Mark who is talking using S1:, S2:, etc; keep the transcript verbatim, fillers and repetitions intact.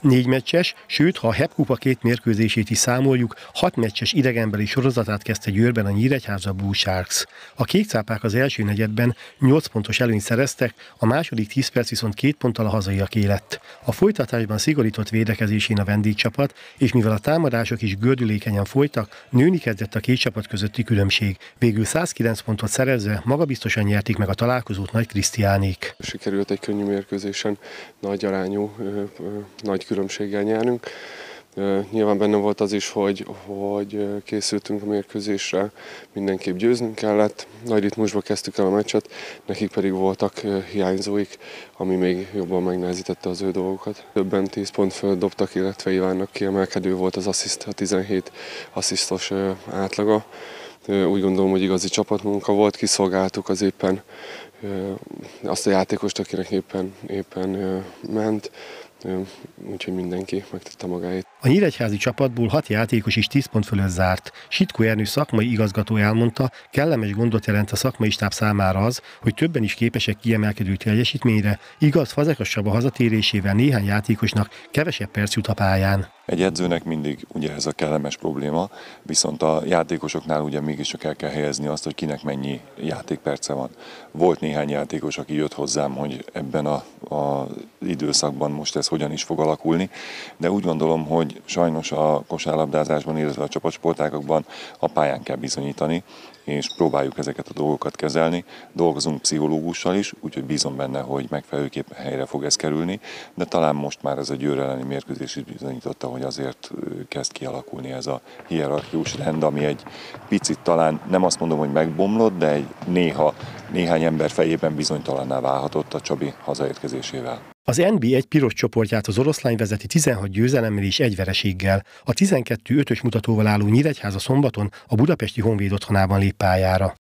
S1: Négy meccses, sőt, ha a há é pé kupa két mérkőzését is számoljuk, hat meccses idegenbeli sorozatát kezdte Győrben a Nyíregyháza Blue Sharks. A kékcápák az első negyedben nyolc pontos előnyt szereztek, a második tíz perc viszont két ponttal a hazaiaké lett. A folytatásban szigorított védekezésén a vendégcsapat, és mivel a támadások is gördülékenyen folytak, nőni kezdett a két csapat közötti különbség. Végül százkilenc pontot szerezve magabiztosan nyerték meg a találkozót Nagy Krisztiánék.
S2: Sikerült egy könnyű mérkőzésen nagy arányú, nagy különbséggel nyernünk. Nyilván benne volt az is, hogy, hogy készültünk a mérkőzésre, mindenképp győznünk kellett. Nagy ritmusba kezdtük el a meccset, nekik pedig voltak hiányzóik, ami még jobban megnehezítette az ő dolgokat. Többen tíz pont fölött dobtak, illetve Ivánnak kiemelkedő volt az assziszt, a tizenhét asszisztos átlaga. Úgy gondolom, hogy igazi csapatmunka volt, kiszolgáltuk az éppen azt a játékost, akinek éppen, éppen ment, úgyhogy mindenki megtette magáét.
S1: A nyíregyházi csapatból hat játékos is tíz pont fölött zárt. Sitkó Ernő szakmai igazgató elmondta, kellemes gondot jelent a szakmai stáb számára az, hogy többen is képesek kiemelkedő teljesítményre, igaz, Fazekas Csaba hazatérésével néhány játékosnak kevesebb perc jut a pályán.
S3: Egy edzőnek mindig ugye ez a kellemes probléma, viszont a játékosoknál ugye mégiscsak el kell helyezni azt, hogy kinek mennyi játékperce van. Volt néhány játékos, aki jött hozzám, hogy ebben a, a időszakban most ez hogyan is fog alakulni, de úgy gondolom, hogy sajnos a kosárlabdázásban, illetve a csapatsportágokban a pályán kell bizonyítani, és próbáljuk ezeket a dolgokat kezelni. Dolgozunk pszichológussal is, úgyhogy bízom benne, hogy megfelelőképpen helyre fog ez kerülni, de talán most már ez a Győr elleni mérkőzés is bizonyította, hogy azért kezd kialakulni ez a hierarchikus rend, ami egy picit talán, nem azt mondom, hogy megbomlott, de egy néha néhány ember fejében bizonytalanná válhatott a Csabi hazaérkezésével.
S1: Az en bé egy piros csoportját az oroszlány vezeti tizenhat győzelemmel és egy vereséggel. A tizenkettő ötös mutatóval álló Nyíregyháza szombaton a budapesti Honvéd otthonában lép pályára.